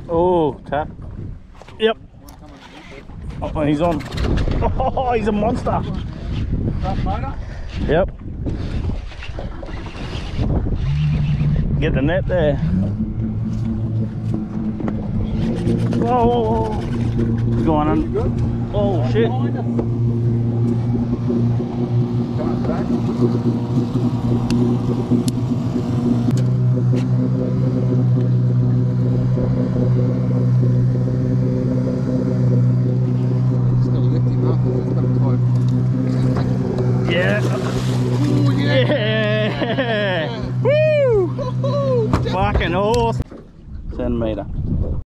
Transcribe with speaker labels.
Speaker 1: Oh, tap. Yep. Oh, he's on. Oh, he's a monster. Yep. Get the net there. Whoa, whoa, whoa. He's going on. Oh, shit. Yeah.
Speaker 2: Ooh,
Speaker 1: Yeah. Woo! Fucking awesome. 10 meter.